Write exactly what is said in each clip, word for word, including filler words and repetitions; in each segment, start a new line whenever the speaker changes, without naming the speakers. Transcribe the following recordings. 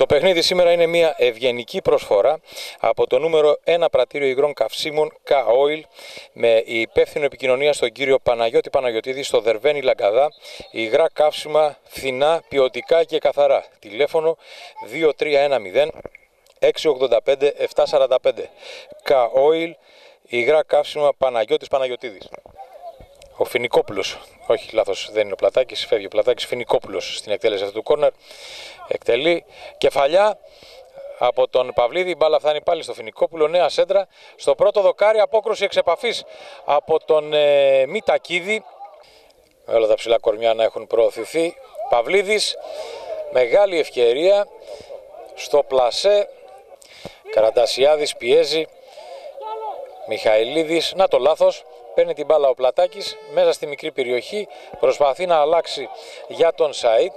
Το παιχνίδι σήμερα είναι μια ευγενική προσφορά από το νούμερο ένα πρατήριο υγρών καυσίμων K-Oil με υπεύθυνο επικοινωνία στον κύριο Παναγιώτη Παναγιωτίδη στο Δερβένι Λαγκαδά. Υγρά καύσιμα, φθηνά, ποιοτικά και καθαρά. Τηλέφωνο δύο τρία ένα μηδέν έξι ογδόντα πέντε επτακόσια σαράντα πέντε. K-Oil, υγρά καύσιμα Παναγιώτης Παναγιωτίδης. Ο Φινικόπουλος, όχι λάθος, δεν είναι ο Πλατάκης, φεύγει ο Πλατάκης, Φινικόπουλος στην εκτέλεση αυτού του κόρνερ. Εκτελεί κεφαλιά από τον Παυλίδη, η μπάλα φτάνει πάλι στο Φινικόπουλο, νέα σέντρα. Στο πρώτο δοκάρι, απόκρουση εξ επαφής από τον ε, Μητακίδη. Όλα τα ψηλά κορμιά να έχουν προωθηθεί. Παυλίδης, μεγάλη ευκαιρία στο πλασέ. Καραντασιάδης πιέζει. Μιχαηλίδης, να το λάθος. Παίρνει την μπάλα ο Πλατάκης μέσα στη μικρή περιοχή. Προσπαθεί να αλλάξει για τον Σαΐτ.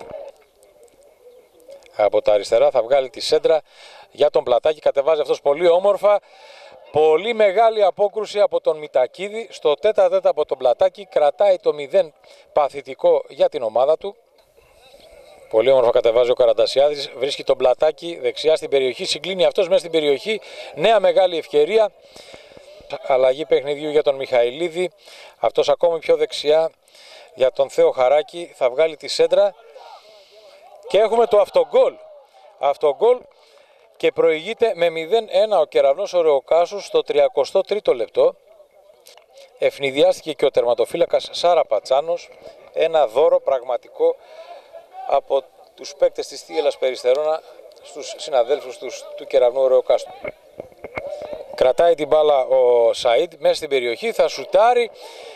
Από τα αριστερά θα βγάλει τη σέντρα για τον Πλατάκη. Κατεβάζει αυτός πολύ όμορφα. Πολύ μεγάλη απόκρουση από τον Μητακίδη. Στο τέτα τέτα από τον Πλατάκη. Κρατάει το μηδέν παθητικό για την ομάδα του. Πολύ όμορφα κατεβάζει ο Καραντασιάδης. Βρίσκει τον Πλατάκη δεξιά στην περιοχή. Συγκλίνει αυτός μέσα στην περιοχή. Νέα μεγάλη ευκαιρία. Αλλαγή παιχνιδιού για τον Μιχαηλίδη. Αυτός ακόμη πιο δεξιά για τον Θέο Χαράκη. Θα βγάλει τη σέντρα. Και έχουμε το αυτογκόλ. Αυτογκόλ και προηγείται με μηδέν ένα ο Κεραυνός Ωρεοκάσους στο τριακοστό τρίτο λεπτό. Ευνηδιάστηκε και ο τερματοφύλακας Σάρα Πατσάνος. Ένα δώρο πραγματικό από τους παίκτες της Θίελας Περιστερώνα στους συναδέλφους τους του Κεραυνού Ωρεοκάσου. Κρατάει την μπάλα ο Σαΐντ μέσα στην περιοχή, θα σουτάρει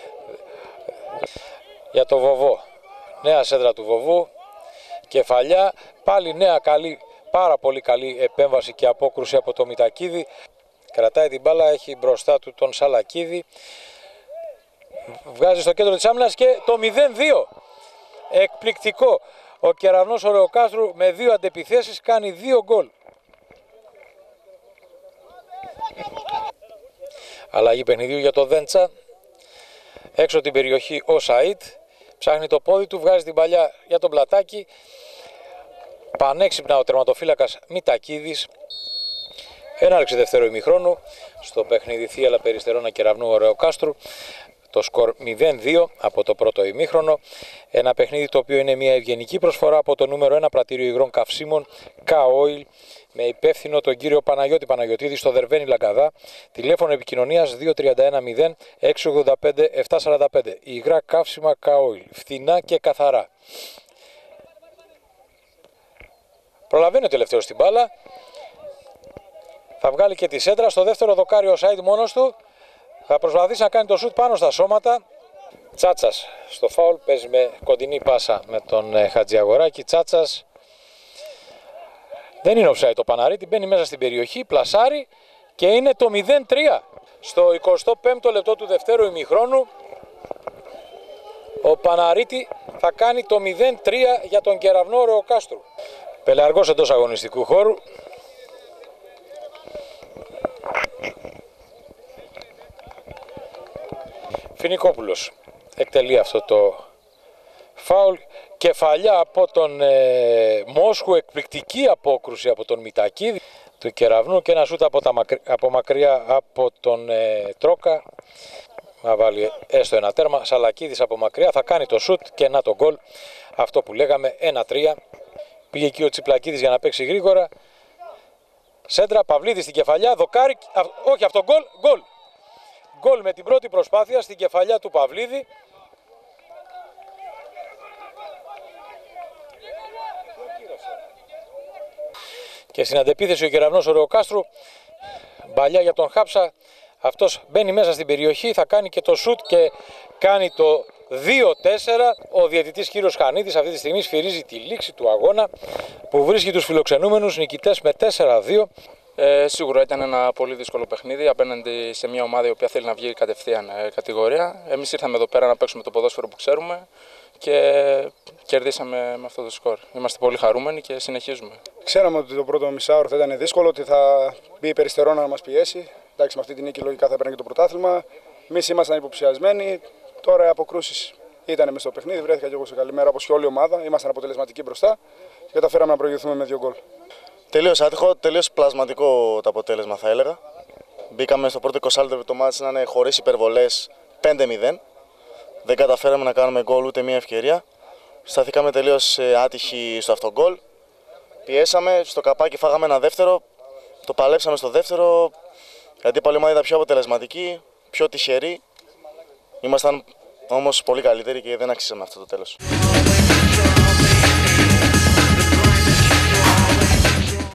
για το Βοβό. Νέα σέντρα του Βοβού, κεφαλιά, πάλι νέα καλή, πάρα πολύ καλή επέμβαση και απόκρουση από το Μητακίδη. Κρατάει την μπάλα, έχει μπροστά του τον Σαλακίδη. Βγάζει στο κέντρο της άμυνας και το μηδέν δύο. Εκπληκτικό. Ο Κεραυνός Ωρεοκάστρου με δύο αντεπιθέσεις κάνει δύο γκολ. Αλλαγή παιχνιδιού για το Δέντσα. Έξω την περιοχή ο Σαΐτ. Ψάχνει το πόδι του, βγάζει την παλιά για τον Πλατάκη. Πανέξυπνα ο τερματοφύλακας Μητακίδης. Έναρξη δεύτερου ημιχρόνου στο παιχνίδι Θίελα Περιστερώνα Κεραυνού Ωρεοκάστρου. Το σκορ μηδέν δύο από το πρώτο ημίχρονο. Ένα παιχνίδι το οποίο είναι μια ευγενική προσφορά από το νούμερο ένα πρατήριο υγρών καυσίμων K-Oil με υπεύθυνο τον κύριο Παναγιώτη Παναγιωτίδη στο Δερβένι Λαγκαδά. Τηλέφωνο επικοινωνίας δύο τρία ένα μηδέν έξι ογδόντα πέντε επτακόσια σαράντα πέντε. Υγρά καύσιμα K-Oil. Φθηνά και καθαρά. Προλαβαίνει ο τελευταίος την μπάλα. Θα βγάλει και τη σέντρα. Στο δεύτερο δοκάρι ο Σαΐντ μόνος του. Θα προσπαθήσει να κάνει το σουτ πάνω στα σώματα. Τσάτσας στο φάουλ. Παίζει με κοντινή πάσα με τον Χατζιαγοράκη. Τσάτσας. Δεν είναι offside το Παναρίτη. Μπαίνει μέσα στην περιοχή. Πλασάρει. Και είναι το μηδέν τρία. Στο εικοστό πέμπτο λεπτό του δευτέρου ημιχρόνου. Ο Παναρίτη θα κάνει το μηδέν τρία για τον Κεραυνό Ωρεοκάστρου. Πελαργός εντός αγωνιστικού χώρου. Φινικόπουλος εκτελεί αυτό το φάουλ. Κεφαλιά από τον ε, Μόσχου, εκπληκτική απόκρουση από τον Μητακίδη του Κεραυνού και ένα σούτ από, τα μακρι... από μακριά από τον ε, Τρόκα. Να βάλει έστω ένα τέρμα. Σαλακίδης από μακριά θα κάνει το σούτ και να το γκολ. Αυτό που λέγαμε ένα τρία. Πήγε εκεί ο Τσιπλακίδης για να παίξει γρήγορα. Σέντρα, Παυλίδης στην κεφαλιά, δοκάρι, α, όχι αυτό γκολ, γκολ. Γκολ με την πρώτη προσπάθεια στην κεφαλιά του Παυλίδη. Και στην αντεπίθεση ο Κεραυνός Ωρεοκάστρου. Μπαλιά για τον Χάψα. Αυτός μπαίνει μέσα στην περιοχή, θα κάνει και το σουτ και κάνει το δύο τέσσερα. Ο διαιτητής κύριος Χανίδης αυτή τη στιγμή σφυρίζει τη λήξη του αγώνα που βρίσκει τους φιλοξενούμενους νικητές με τέσσερα δύο.
Ε, σίγουρα ήταν ένα πολύ δύσκολο παιχνίδι απέναντι σε μια ομάδα η οποία θέλει να βγει κατευθείαν ε, κατηγορία. Εμείς ήρθαμε εδώ πέρα να παίξουμε το ποδόσφαιρο που ξέρουμε και κερδίσαμε με αυτό το σκορ. Είμαστε πολύ χαρούμενοι και συνεχίζουμε.
Ξέραμε ότι το πρώτο μισάωρο θα ήταν δύσκολο, ότι θα μπει η Περιστερώνα να μας πιέσει. Εντάξει, με αυτή την νίκη λογικά θα έπαιρνε και το πρωτάθλημα. Εμείς ήμασταν υποψιασμένοι. Τώρα οι αποκρούσεις ήταν μες στο παιχνίδι. Βρέθηκα και εγώ σε καλή μέρα όπως και όλη η ομάδα. Ήμασταν αποτελεσματικοί μπροστά και καταφέραμε να προηγηθούμε με δύο γκολ.
Τελείως άτυχο, τελείως πλασματικό το αποτέλεσμα θα έλεγα. Μπήκαμε στο πρώτο είκοσι λεπτό το μάτς να είναι χωρίς υπερβολές πέντε μηδέν. Δεν καταφέραμε να κάνουμε γκολ ούτε μία ευκαιρία. Σταθήκαμε τελείως άτυχοι στο αυτογκολ. Πιέσαμε, στο καπάκι φάγαμε ένα δεύτερο. Το παλέψαμε στο δεύτερο. Η αντίπαλη ομάδα ήταν πιο αποτελεσματική, πιο τυχερή. Ήμασταν όμως πολύ καλύτεροι και δεν αξίσαμε αυτό το τέλος.